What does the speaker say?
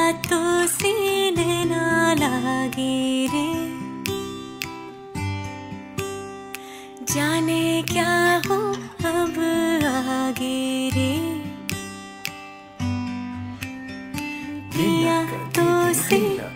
तो सीने ना लागे रे, जाने क्या हो अब आगे रे। पिया तो सी